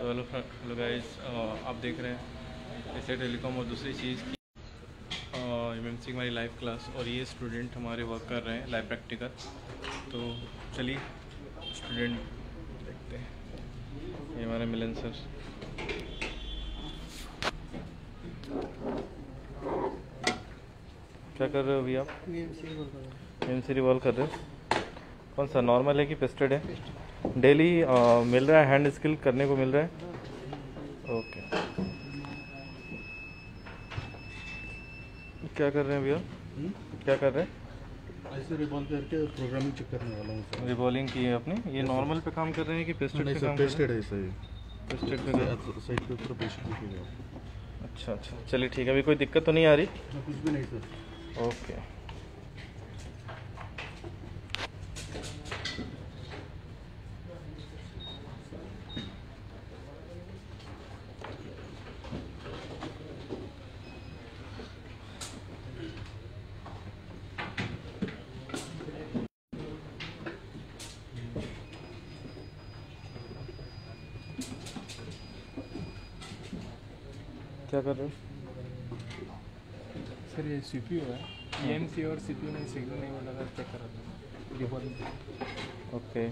तो hello guys, आप देख रहे हैं एसए टेलीकॉम और दूसरी चीज़ की एमएमसी हमारी लाइव क्लास, और ये स्टूडेंट हमारे वर्क कर रहे हैं लाइव प्रैक्टिकल। तो चलिए स्टूडेंट देखते हैं। ये हमारे मिलन सर। क्या कर रहे हो अभी आप? एमएमसी रिवॉल्व कर रहे हो। कौन सा, नॉर्मल है कि पेस्टेड है? डेली मिल रहा है, हैंड स्किल करने को मिल रहा है। ओके, क्या कर रहे हैं भैया? क्या कर रहे हैं? ऐसे रिवॉल्व करके प्रोग्रामिंग चेक करने वाला हूँ सर। रिवॉल्विंग की है आपने? ये नॉर्मल पे काम कर रहे हैं कि पेस्टेड पे काम कर रहे हैं? पेस्टेड है सही। पेस्टेड पे साइड पे पूरा पेस्ट दिखेगा। अच्छा, चलिए ठीक है। अभी कोई दिक्कत तो नहीं आ रही? कुछ भी नहीं सर। ओके, क्या कर रहे हो सर? ये सीपीयू है, ईएमसी और सीपीयू में सिग्नल नहीं मिल रहा, चेक कर रहा था। ओके,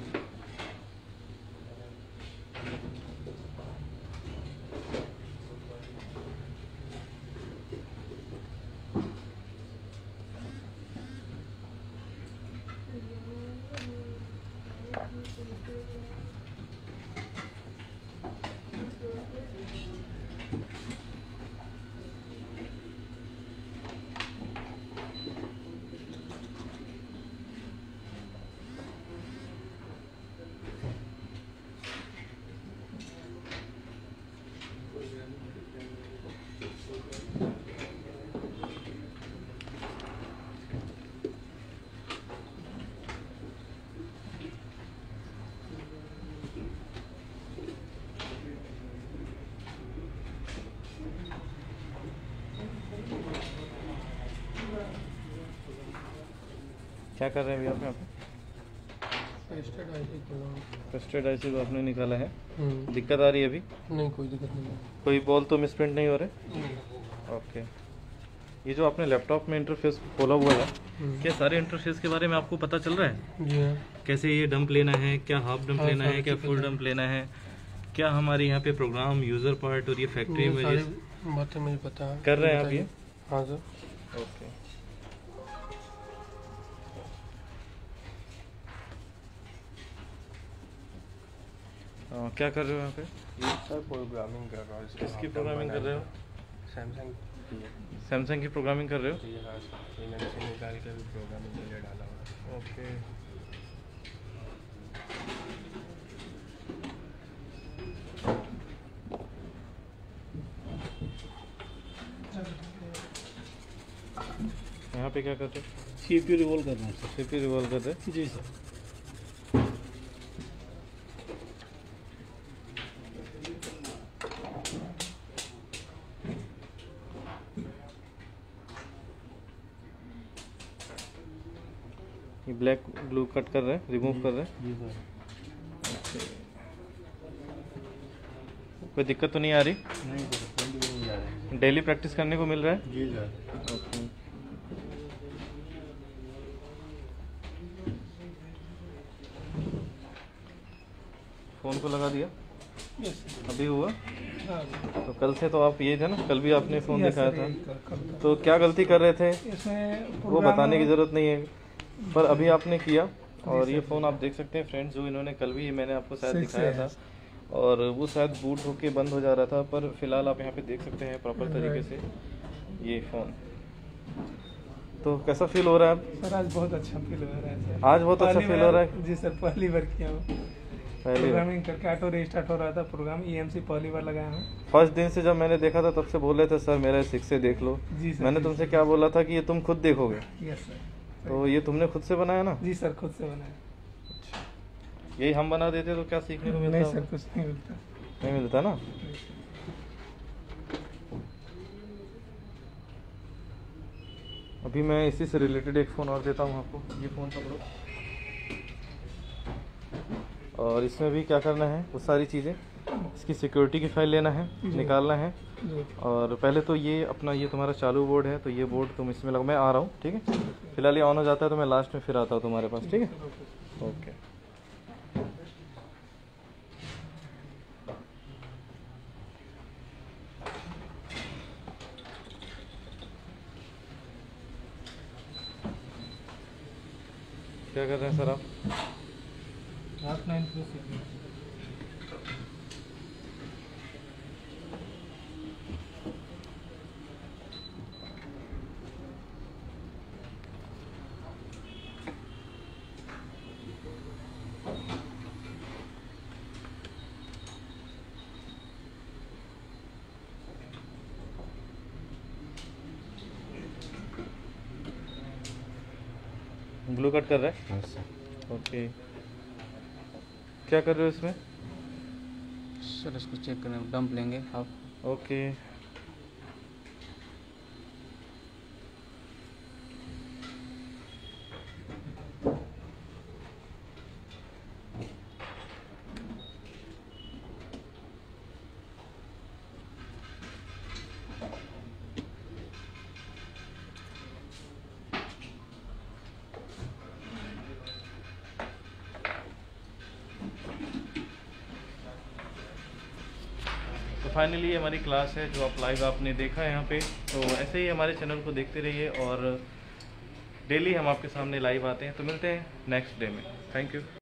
क्या कर रहे हैं भैया आप यहाँ पे? पेस्टेड आईसी को आपने निकाला है। दिक्कत आ रही है अभी? नहीं, कोई दिक्कत नहीं है। कोई बॉल तो मिसप्रिंट नहीं हो रहे? ओके, ये जो आपने लैपटॉप में इंटरफेस खोला हुआ है, क्या सारे इंटरफेस के बारे में आपको पता चल रहा है? जी हाँ। कैसे ये डंप लेना है, क्या हाफ डंप लेना है, क्या फुल डंप लेना है, क्या हमारे यहाँ पे प्रोग्राम, यूजर पार्ट और ये फैक्ट्री में बातें मुझे पता है। कर रहे हैं आप ये? हाँ सर। ओके, क्या कर रहे हो यहाँ पे? सर प्रोग्रामिंग कर रहा हूँ। किसकी प्रोग्रामिंग कर रहे हो? सैमसंग सैमसंग की प्रोग्रामिंग कर रहे हो? एमएमसी निकाल के भी प्रोग्रामिंग के लिए डाला हुआ है। ओके, यहाँ पे क्या कर रहे हो? सीपीयू रिवॉल्व करना है सर। सीपीयू रिवॉल्व कर रहे हैं? जी सर। ये ब्लैक ब्लू कट कर रहे हैं, रिमूव कर रहे हैं? जी सर। कोई दिक्कत तो नहीं आ रही? नहीं सर, कोई भी नहीं जा रहा है। डेली प्रैक्टिस करने को मिल रहा है? जी सर। ओके, फ़ोन को लगा दिया? अभी हुआ? तो कल से तो आप ये थे ना, कल भी आपने फ़ोन दिखाया था। तो क्या गलती कर रहे थे वो बताने की ज़रूरत नहीं है, पर अभी आपने किया। और ये फ़ोन आप देख सकते हैं फ्रेंड्स, जो इन्होंने कल भी मैंने आपको शायद दिखाया था, और वो शायद बूट होके बंद हो जा रहा था, पर फिलहाल आप यहाँ पे देख सकते हैं प्रॉपर तरीके से ये फ़ोन। तो कैसा फील हो रहा है? सर आज बहुत अच्छा फील हो रहा है सर। आज बहुत अच्छा फील हो रहा है? जी सर, पहली बार किया हूँ प्रोग्रामिंग करके। ऑटो रिस्टार्ट हो रहा था प्रोग्राम, ईएमसी पहली बार लगाया हूँ। फर्स्ट दिन से जब मैंने देखा था तब से बोल रहे थे सर मेरा 6 से देख लो। जी सर। मैंने तुमसे क्या बोला था कि ये तुम खुद देखोगे? Yes sir. तो ये तुमने खुद से बनाया ना? जी सर, खुद से बनाया। यही हम बना देते तो क्या सीखने को मिलता? नहीं सर, कुछ नहीं मिलता। नहीं मिलता ना? अभी मैं इसी से रिलेटेड एक फ़ोन और देता हूँ आपको। ये फ़ोन पकड़ो, और इसमें भी क्या करना है वो सारी चीज़ें इसकी सिक्योरिटी की फाइल लेना है, निकालना है। जी। और पहले तो ये अपना ये तुम्हारा चालू बोर्ड है, तो ये बोर्ड तुम इसमें लगा, मैं आ रहा हूँ, ठीक है। फिलहाल ये ऑन हो जाता है तो मैं लास्ट में फिर आता हूँ तुम्हारे पास, ठीक है। ओके। क्या कर रहे हैं सर आप? आप 9 प्लस CPU। ब्लू कट कर रहे हैं? हाँ सर। ओके। क्या कर रहे हो इसमें? सर इसको चेक करने डंप लेंगे आप। ओके। तो फाइनली हमारी क्लास है जो आप लाइव आपने देखा है यहाँ पे। तो ऐसे ही हमारे चैनल को देखते रहिए और डेली हम आपके सामने लाइव आते हैं। तो मिलते हैं नेक्स्ट डे में। Thank you.